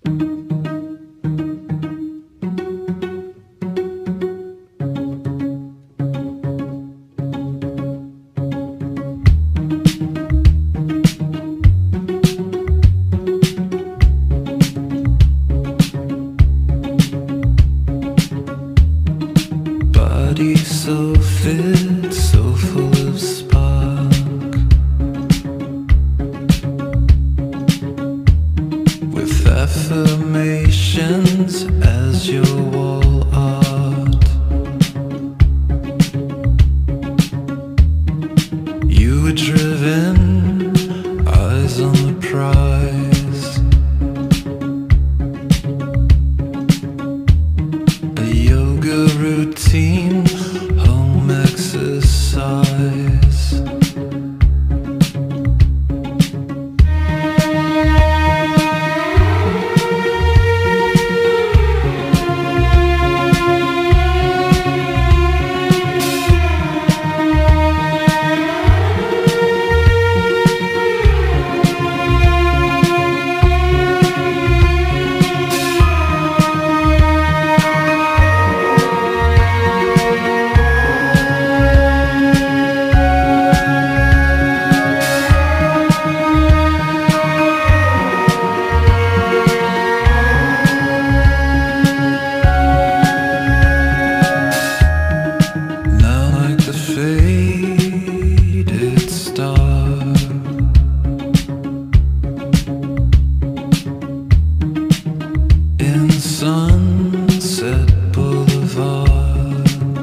Body so fit, so full of spark, with affirmations as your wall art. You were driven, eyes on the prize, a yoga routine, home exercise. Faded star, in Sunset Boulevard,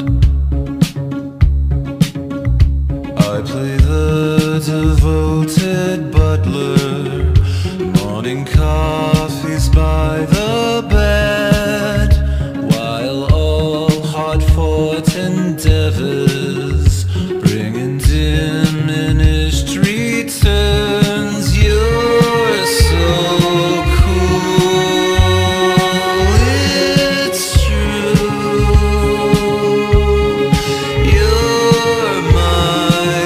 I play the devoted butler, morning coffees by the bed, while all hard-fought endeavors bringing diminished returns. You're so cool, it's true. You're my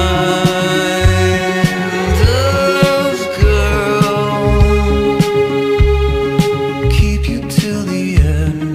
kind of girl. Keep you till the end.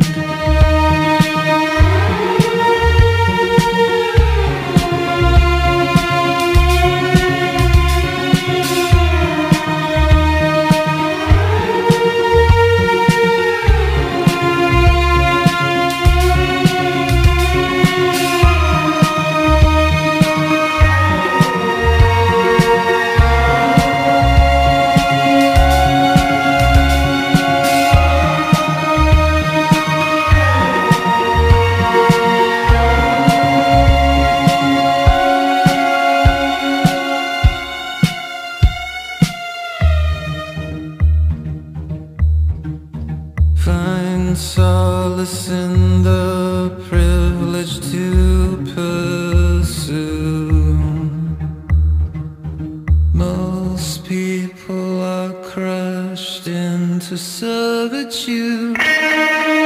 Find solace in the privilege to pursue. Most people are crushed into servitude.